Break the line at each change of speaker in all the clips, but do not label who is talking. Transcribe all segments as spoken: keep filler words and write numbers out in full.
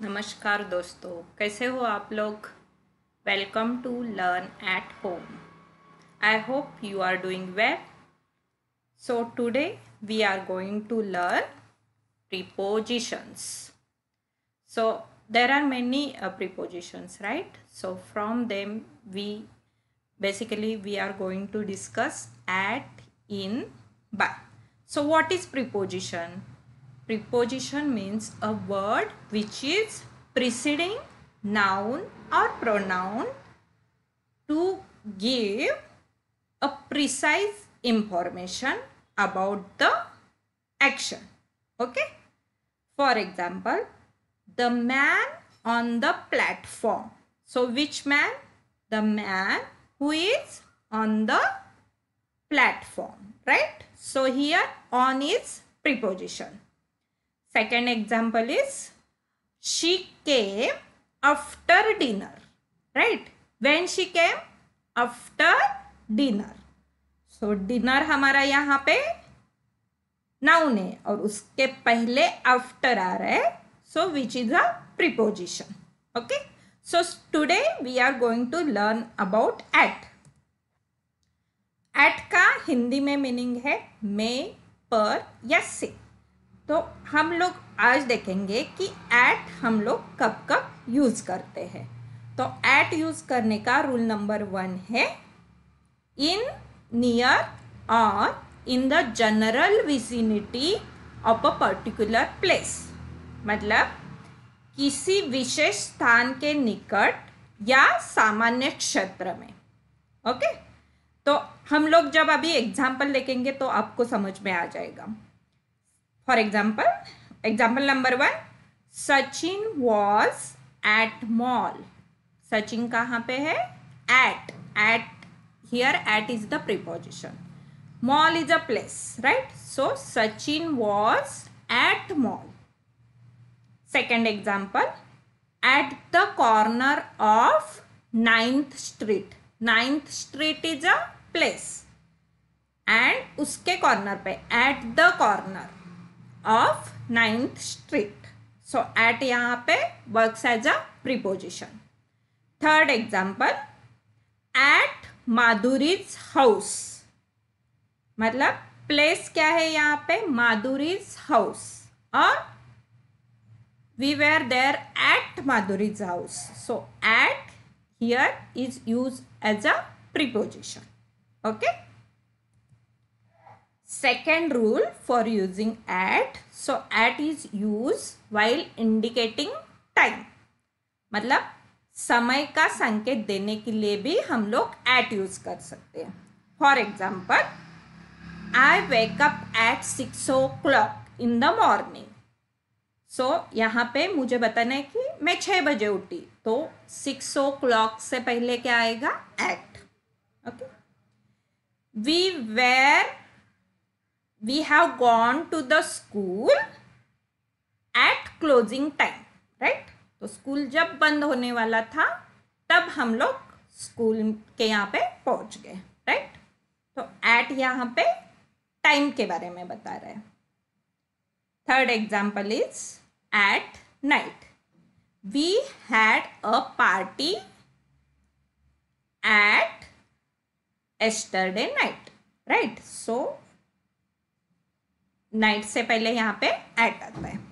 नमस्कार दोस्तों, कैसे हो आप लोग। Welcome to learn at home. I hope you are doing well. So today we are going to learn prepositions. So there are many uh, prepositions, right? So from them we basically we are going to discuss at, in, by. So what is preposition? Preposition means a word which is preceding noun or pronoun to give a precise information about the action. Okay? For example, the man on the platform. So which man? The man who is on the platform, right? So here on is preposition. Second example is she came after dinner, right? When she came? After dinner. So dinner हमारा यहाँ पे noun है और उसके पहले after आ रहा है, so which is a preposition. Okay, so today we are going to learn about at. At का हिंदी में मीनिंग है में, पर या से. तो हम लोग आज देखेंगे कि एट हम लोग कब कब यूज करते हैं. तो एट यूज करने का रूल नंबर वन है इन, नियर और in the general vicinity of a particular place. मतलब किसी विशेष स्थान के निकट या सामान्य क्षेत्र में. ओके, तो हम लोग जब अभी एग्जाम्पल देखेंगे तो आपको समझ में आ जाएगा. For example, example number one, Sachin was at mall. Sachin कहाँ पे है? At. At here at is the preposition. Mall is a place, right? So Sachin was at mall. Second example, at the corner of ninth street. ninth street is a place and उसके corner पे at the corner of ninth street. So at यहाँ पे works as a preposition. Third example, at Madhuri's house. मतलब place क्या है यहाँ पे? Madhuri's house. और we were there at Madhuri's house. So at here is use as a preposition. Okay, second rule for using at. So at is use while indicating time. मतलब समय का संकेत देने के लिए भी हम लोग एट यूज कर सकते हैं. For example, I wake up at six o'clock in the morning. So यहाँ पे मुझे बताना है कि मैं छः बजे उठी, तो six o'clock से पहले क्या आएगा? At. Okay. We were, we have gone to the school at closing time, right? तो स्कूल जब बंद होने वाला था तब हम लोग स्कूल के यहाँ पे पहुँच गए, राइट? तो at यहाँ पे टाइम के बारे में बता रहा है. Third example is at night. We had a party at yesterday night, right? So night से पहले यहाँ पे एट आता है.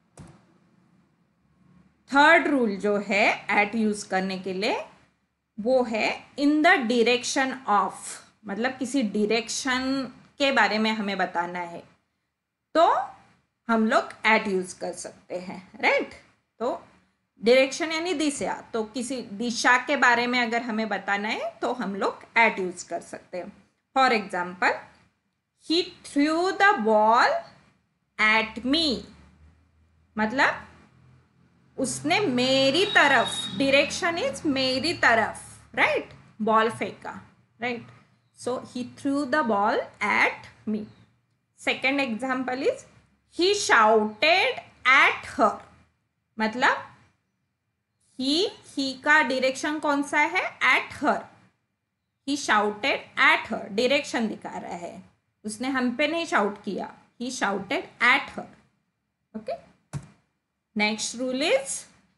थर्ड रूल जो है एट यूज करने के लिए वो है इन द डिरेक्शन ऑफ. मतलब किसी डिरेक्शन के बारे में हमें बताना है तो हम लोग एट यूज कर सकते हैं, राइट? तो डायरेक्शन यानी दिशा, तो किसी दिशा के बारे में अगर हमें बताना है तो हम लोग एट यूज कर सकते हैं. For example, he threw the ball at me. मतलब उसने मेरी तरफ, डायरेक्शन इज मेरी तरफ, राइट? बॉल फेंका, right? So he threw the ball at me. Second example is he shouted at her. मतलब he he का direction कौन सा है? At her. He shouted at her. Direction दिखा रहा है. उसने हम पे नहीं shout किया. He shouted at her. Okay. Next rule is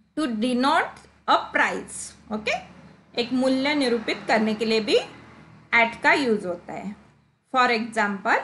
to denote a price, okay, एक मूल्य निरूपित करने के लिए भी एट का यूज होता है। फॉर एग्जाम्पल,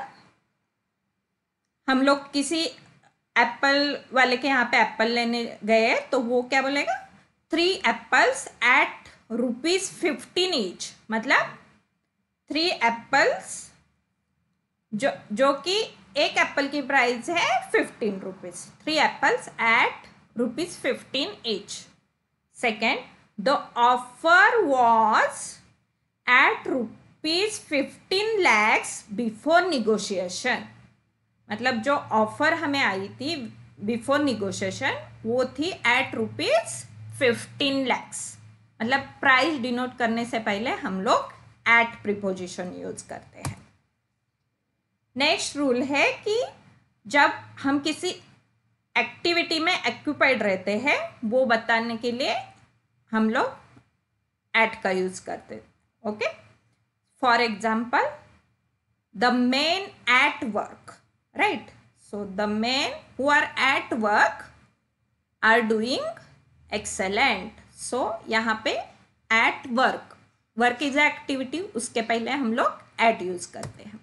हम लोग किसी एप्पल वाले के यहाँ पे एप्पल लेने गए तो वो क्या बोलेगा, three apples at rupees fifteen each, मतलब थ्री एप्पल्स जो जो कि एक एप्पल की प्राइस है fifteen rupees, three apples at rupees fifteen each. Second, the offer was at rupees fifteen lakhs before negotiation, मतलब जो ऑफर हमें आई थी बिफोर निगोशिएशन वो थी एट रुपीज फिफ्टीन लैक्स, मतलब प्राइस डिनोट करने से पहले हम लोग एट प्रीपोजिशन यूज करते हैं। नेक्स्ट रूल है कि जब हम किसी एक्टिविटी में एक्यूपाइड रहते हैं वो बताने के लिए हम लोग एट का यूज करते हैं, okay. For example, the men at work, right? So the men who are at work are doing excellent. So यहाँ पे at work, work is activity, उसके पहले हम लोग at यूज करते हैं।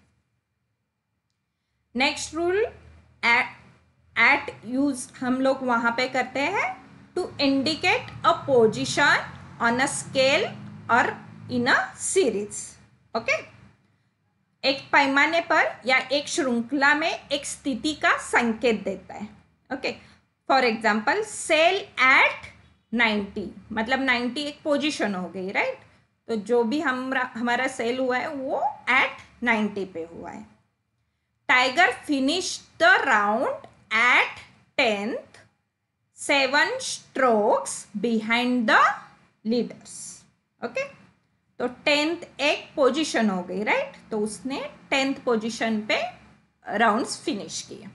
नेक्स्ट रूल, at यूज हम लोग वहाँ पे करते हैं to indicate a position on a scale or in a series, okay? एक पैमाने पर या एक श्रृंखला में एक स्थिति का संकेत देता है, okay. For example, sell at ninety, मतलब नाइन्टी एक पोजीशन हो गई, राइट? तो जो भी हमारा हमारा सेल हुआ है वो एट नाइन्टी पे हुआ है। Tiger finish the round at tenth, seven strokes behind the leaders, okay. तो टेंथ एक पोजीशन हो गई, राइट? तो उसने टेंथ पोजीशन पे राउंड्स फिनिश किए।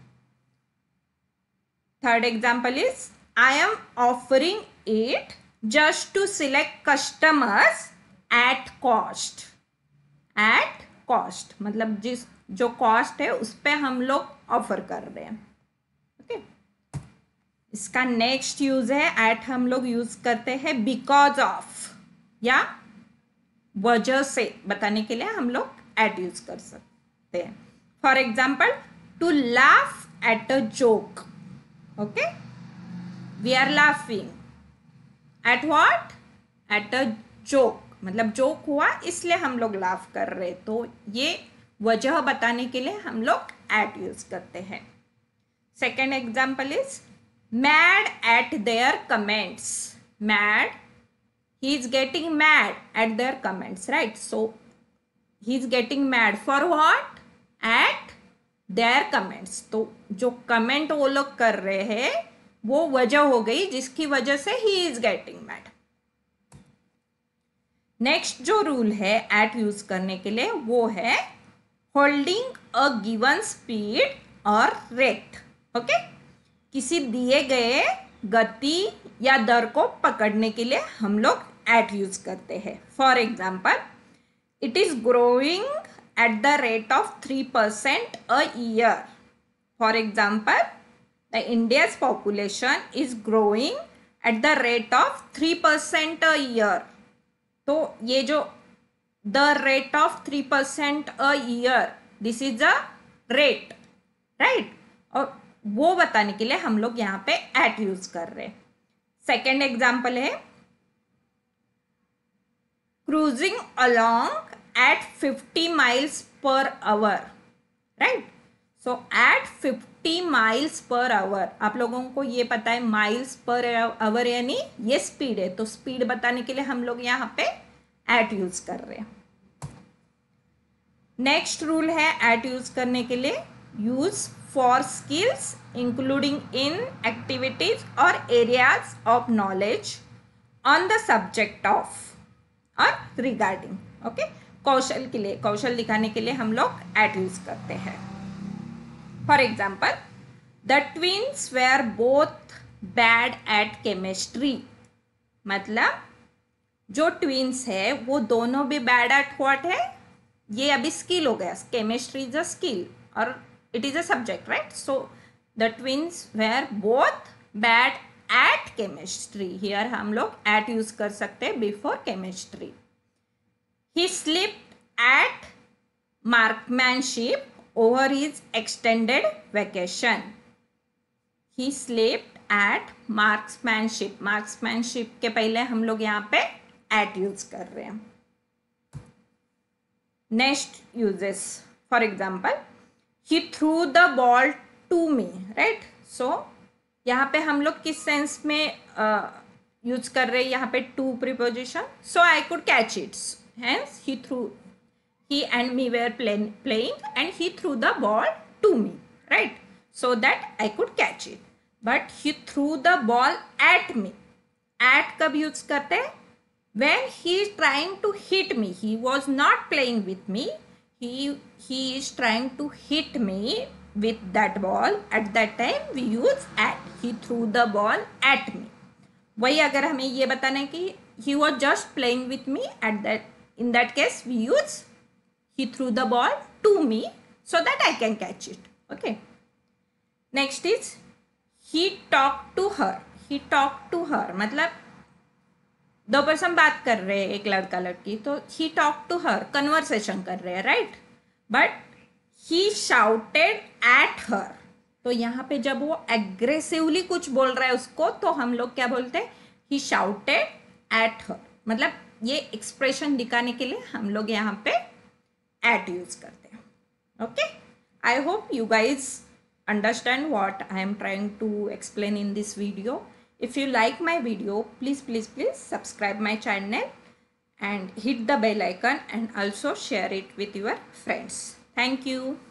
Third example is, I am offering it just to select customers at cost, at cost मतलब जिस जो कॉस्ट है उस पे हम लोग ऑफर कर रहे हैं, ओके। इसका नेक्स्ट यूज है, एट हम लोग यूज करते हैं बिकॉज ऑफ या वजह से बताने के लिए हम लोग एट यूज कर सकते हैं। For example, to laugh at a joke, okay, we are laughing at what, at a joke, मतलब जोक हुआ इसलिए हम लोग लाफ कर रहे, तो ये वजह बताने के लिए हम लोग एट यूज करते हैं। Second example is, mad at their comments, mad, he is getting mad at their comments, right? So he is getting mad for what? At their comments. तो जो कमेंट वो लोग कर रहे हैं वो वजह हो गई जिसकी वजह से he is getting mad. Next जो रूल है एट यूज करने के लिए वो है होल्डिंग अ गिवन स्पीड और रेट, ओके। किसी दिए गए गति या दर को पकड़ने के लिए हम लोग एट यूज करते हैं। For example, it is growing at the rate of three percent a year. For example, the India's population is growing at the rate of three percent a year. तो ये जो the rate of three percent a year, this is a rate, right? और वो बताने के लिए हम लोग यहाँ पे एट यूज कर रहे हैं। सेकेंड एग्जाम्पल है, cruising along at fifty miles per hour, right? So at fifty miles per hour, आप लोगों को ये पता है माइल्स पर आवर यानी ये स्पीड है, तो स्पीड बताने के लिए हम लोग यहाँ पे एट यूज कर रहे हैं। नेक्स्ट रूल है एट यूज करने के लिए, use for skills including in activities or areas of knowledge on the subject of or regarding, okay? कौशल के लिए, कौशल दिखाने के लिए हम लोग एट यूज करते हैं। For example, the twins were both bad at chemistry, मतलब जो ट्विन्स है वो दोनों भी बैड एट व्हाट है, ये अभी स्किल हो गया, केमिस्ट्री इज अ स्किल और it is a subject, right? So the twins were both bad at chemistry. Here हम लोग at use कर सकते हैं before chemistry. He slipped at marksmanship over his extended vacation. He slipped at marksmanship. marksmanship के पहले हम लोग यहाँ पे at use कर रहे हैं. Next uses, for example, he threw the ball to me, right? So यहाँ पे हम लोग किस सेंस में यूज uh, कर रहे हैं यहाँ पे two preposition. So I could catch it, hence he through, he and me were play, playing and he threw the ball to me, right? So that I could catch it. But he threw the ball at me. At कब use करते हैं? When he is trying to hit me. He was not playing with me. He he is trying to hit me with that ball. At that time we use at. He threw the ball at me. वही अगर हमें ये बताना है कि he was just playing with me, at that in that case we use he threw the ball to me so that I can catch it. Okay. Next is he talked to her. He talked to her मतलब दो person बात कर रहे हैं, एक लड़का लड़की, तो he talked to her, conversation कर रहे हैं, right? But he shouted at her. तो यहाँ पे जब वो एग्रेसिवली कुछ बोल रहा है उसको, तो हम लोग क्या बोलते हैं? he shouted at her. मतलब ये एक्सप्रेशन दिखाने के लिए हम लोग यहाँ पे at यूज करते हैं. Okay, I hope you guys understand what I am trying to explain in this video. If you like my video, please please please subscribe my channel and hit the bell icon and also share it with your friends. Thank you.